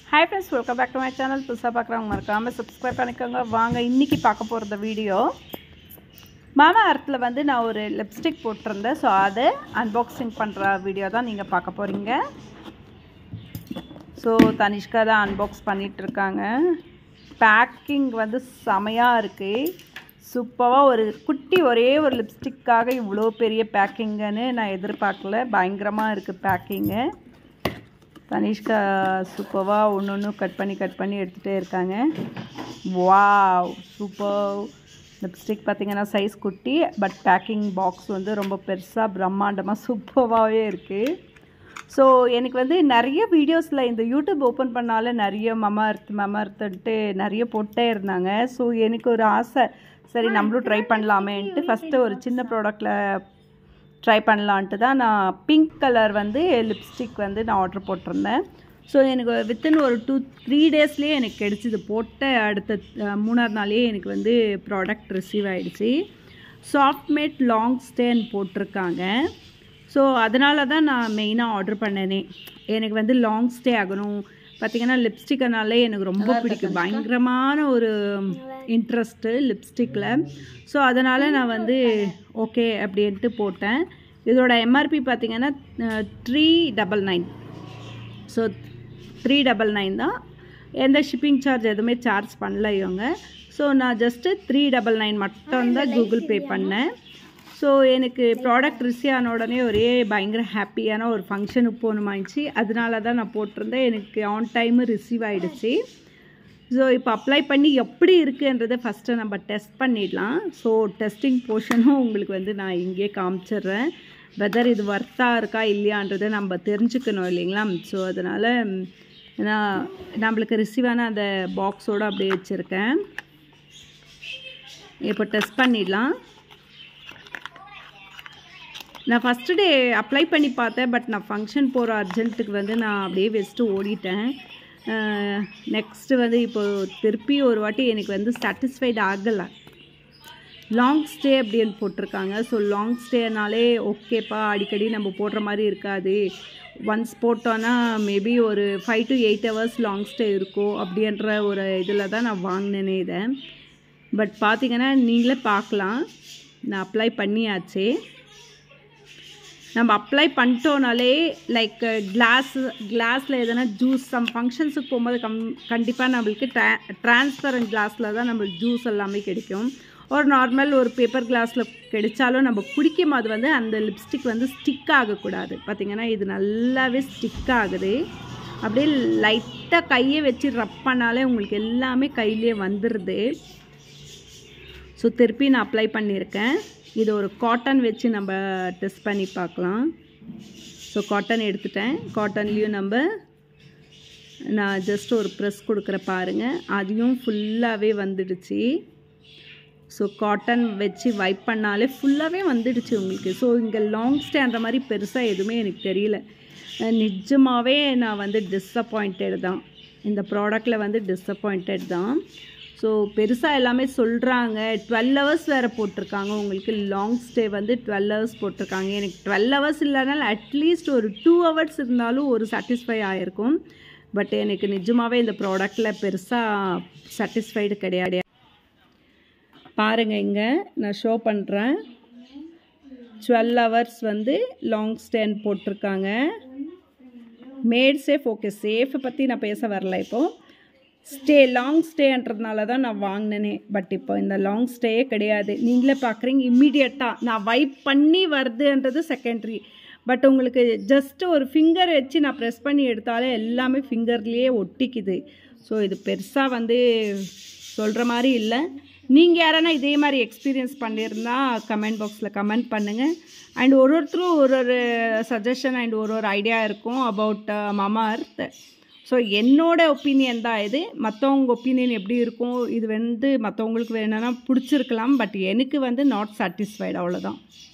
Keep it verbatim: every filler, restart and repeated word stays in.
Hi friends, welcome back to my channel. புதுசாக பார்க்குறவங்க மறக்காமல் சப்ஸ்கிரைப் பண்ணிக்கோங்க. வாங்க இன்றைக்கி பார்க்க போகிறது வீடியோ மாமா அர்த்தில் வந்து நான் ஒரு லிப்ஸ்டிக் போட்டிருந்தேன். ஸோ அதை அன்பாக்சிங் பண்ணுற வீடியோ தான் நீங்கள் பார்க்க போகிறீங்க. ஸோ தனிஷ்கா தான் அன்பாக்ஸ் பண்ணிகிட்ருக்காங்க. பேக்கிங் வந்து செமையாக இருக்குது. சூப்பராக ஒரு குட்டி ஒரே ஒரு லிப்ஸ்டிக்காக இவ்வளோ பெரிய பேக்கிங்குன்னு நான் எதிர்பார்க்கல. பயங்கரமாக இருக்குது பேக்கிங்கு. தனிஷ்கா சூப்பராக ஒன்று ஒன்று கட் பண்ணி கட் பண்ணி எடுத்துகிட்டே இருக்காங்க. வாவ், சூப்பர் லிப்ஸ்டிக் பார்த்திங்கன்னா சைஸ் குட்டி, பட் பேக்கிங் பாக்ஸ் வந்து ரொம்ப பெருசாக பிரம்மாண்டமாக சூப்பராகவே இருக்குது. ஸோ எனக்கு வந்து நிறைய வீடியோஸில் இந்த யூடியூப் ஓப்பன் பண்ணாலே நிறைய மமா அர்த் மமா அர்த்துன்ட்டு நிறைய போட்டே இருந்தாங்க. ஸோ எனக்கு ஒரு ஆசை, சரி நம்மளும் ட்ரை பண்ணலாமேன்ட்டு ஃபஸ்ட்டு ஒரு சின்ன ப்ராடக்டில் ட்ரை பண்ணலான்ட்டு தான் நான் பிங்க் கலர் வந்து லிப்ஸ்டிக் வந்து நான் ஆர்டர் போட்டிருந்தேன். ஸோ எனக்கு வித்தின் ஒரு டூ த்ரீ டேஸ்லேயே எனக்கு கிடச்சிது. போட்ட அடுத்த மூணாவது நாளே எனக்கு வந்து ப்ராடக்ட் ரிசீவ் ஆகிடுச்சு. சாஃப்ட் மேட் லாங் ஸ்டேன்னு போட்டிருக்காங்க. ஸோ அதனால தான் நான் மெயினாக ஆர்டர் பண்ணேனே. எனக்கு வந்து லாங் ஸ்டே ஆகணும். பார்த்திங்கன்னா லிப்ஸ்டிக்னாலே எனக்கு ரொம்ப பிடிக்கும். பயங்கரமான ஒரு இன்ட்ரெஸ்ட்டு லிப்ஸ்டிக்கில். ஸோ அதனால் நான் வந்து ஓகே அப்படின்ட்டு போட்டேன். இதோட எம்ஆர்பி பார்த்திங்கன்னா three double nine so three double nine தான். எந்த ஷிப்பிங் சார்ஜ் எதுவுமே சார்ஜ் பண்ணல இவங்க. ஸோ நான் ஜஸ்ட்டு த்ரீ டபுள் நைன் மட்டும்தான் கூகுள் பே பண்ணேன். ஸோ எனக்கு ப்ராடக்ட் ரிசீவ் ஆன உடனே ஒரே பயங்கர ஹாப்பியான ஒரு ஃபங்க்ஷனுக்கு போகணுமாயிடுச்சு. அதனால தான் நான் போட்டிருந்தேன். எனக்கு ஆன் டைமு ரிசீவ் ஆகிடுச்சு. ஸோ இப்போ அப்ளை பண்ணி எப்படி இருக்குன்றதை ஃபஸ்ட்டு நம்ம டெஸ்ட் பண்ணிடலாம். ஸோ டெஸ்டிங் போர்ஷனும் உங்களுக்கு வந்து நான் இங்கேயே காமிச்சிட்றேன். வெதர் இது ஒர்த்தாக இருக்கா இல்லையான்றதை நம்ம தெரிஞ்சுக்கணும் இல்லைங்களா. ஸோ அதனால் நான் நம்மளுக்கு ரிசீவான அந்த பாக்ஸோடு அப்படியே வச்சுருக்கேன். இப்போ டெஸ்ட் பண்ணிடலாம். நான் ஃபஸ்ட்டு டே அப்ளை பண்ணி பார்த்தேன். பட் நான் ஃபங்க்ஷன் போகிற அர்ஜென்ட்டுக்கு வந்து நான் அப்படியே வச்சுட்டு ஓடிட்டேன். நெக்ஸ்ட்டு வந்து இப்போது திருப்பி ஒரு வாட்டி எனக்கு வந்து சாட்டிஸ்ஃபைட் ஆகலை. லாங் ஸ்டே அப்படின்னு போட்டிருக்காங்க. ஸோ லாங் ஸ்டேனாலே ஓகேப்பா, அடிக்கடி நம்ம போடுற மாதிரி இருக்காது. ஒன்ஸ் போட்டோன்னா மேபி ஒரு five to eight hours long stay இருக்கும் அப்படின்ற ஒரு இதில் தான் நான் வாங்கினேனே இதை. பட் பார்த்திங்கன்னா நீங்களே பார்க்கலாம், நான் அப்ளை பண்ணியாச்சு. நம்ம அப்ளை பண்ணிட்டோனாலே லைக் கிளாஸ் கிளாஸில் எதனா ஜூஸ் சம் ஃபங்க்ஷன்ஸுக்கு போகும்போது கம் கண்டிப்பாக நம்மளுக்கு ட்ரா ட்ரான்ஸ்பரண்ட் கிளாஸில் தான் நம்மளுக்கு ஜூஸ் எல்லாமே கிடைக்கும். ஒரு நார்மல் ஒரு பேப்பர் கிளாஸில் கிடைச்சாலும் நம்ம குடிக்கும் போது வந்து அந்த லிப்ஸ்டிக் வந்து ஸ்டிக் ஆகக்கூடாது. பார்த்திங்கன்னா இது நல்லாவே ஸ்டிக் ஆகுது. அப்படியே லைட்டாக கையை வச்சு ரப் பண்ணாலே உங்களுக்கு எல்லாமே கையிலே வந்துடுது. ஸோ திருப்பி நான் அப்ளை பண்ணியிருக்கேன். இது ஒரு காட்டன் வச்சு நம்ம டெஸ்ட் பண்ணி பார்க்கலாம். ஸோ காட்டன் எடுத்துட்டேன். காட்டன்லேயும் நம்ம நான் ஜஸ்ட் ஒரு ப்ரெஸ் கொடுக்குற பாருங்கள், அதையும் ஃபுல்லாகவே வந்துடுச்சு. ஸோ காட்டன் வச்சு வைப் பண்ணாலே ஃபுல்லாகவே வந்துடுச்சு உங்களுக்கு. ஸோ இங்கே லாங் ஸ்டேன்ற மாதிரி பெருசாக எதுவுமே எனக்கு தெரியல. நிஜமாகவே நான் வந்து டிஸப்பாயிண்டட் தான். இந்த ப்ராடக்டில் வந்து டிஸப்பாயிண்டட் தான். ஸோ பெருசாக எல்லாமே சொல்கிறாங்க. டுவெல் ஹவர்ஸ் வேறு போட்டிருக்காங்க. உங்களுக்கு லாங் ஸ்டே வந்து டுவெல் ஹவர்ஸ் போட்டிருக்காங்க. எனக்கு டுவெல் ஹவர்ஸ் இல்லைனாலும் அட்லீஸ்ட் ஒரு டூ ஹவர்ஸ் இருந்தாலும் ஒரு சாட்டிஸ்ஃபை ஆகிருக்கும். பட் எனக்கு நிஜமாகவே இந்த ப்ராடக்டில் பெருசாக சாட்டிஸ்ஃபைடு கிடையாது. பாருங்கள், இங்கே நான் ஷோ பண்ணுறேன். டுவெல் ஹவர்ஸ் வந்து லாங் ஸ்டேன்னு போட்டிருக்காங்க. Matte safe. ஓகே, சேஃபை பற்றி நான் பேச வரல. இப்போது ஸ்டே லாங் ஸ்டேன்றதுனால தான் நான் வாங்கினேனே. பட் இப்போ இந்த லாங் ஸ்டேயே கிடையாது. நீங்களே பார்க்குறீங்க, இம்மிடியட்டாக நான் வைப் பண்ணி வருதுன்றது செகண்ட்ரி. பட் உங்களுக்கு ஜஸ்ட்டு ஒரு ஃபிங்கர் வச்சு நான் ப்ரெஸ் பண்ணி எடுத்தாலே எல்லாமே ஃபிங்கர்லேயே ஒட்டிக்குது. ஸோ இது பெருசாக வந்து சொல்கிற மாதிரி இல்லை. நீங்கள் யாரானா இதே மாதிரி எக்ஸ்பீரியன்ஸ் பண்ணியிருந்தால் கமெண்ட் பாக்ஸில் கமெண்ட் பண்ணுங்கள். அண்ட் ஒரு ஒருத்தரும் ஒரு ஒரு சஜஷன் அண்ட் ஒரு ஒரு ஐடியா இருக்கும் அபவுட் மமா அர்த். ஸோ என்னோட ஒப்பீனியன் தான் இது. மற்றவங்க ஒப்பீனியன் எப்படி இருக்கும், இது வந்து மற்றவங்களுக்கு வேணும்னா பிடிச்சிருக்கலாம். பட் எனக்கு வந்து நாட் சாட்டிஸ்ஃபைடு, அவ்வளோதான்.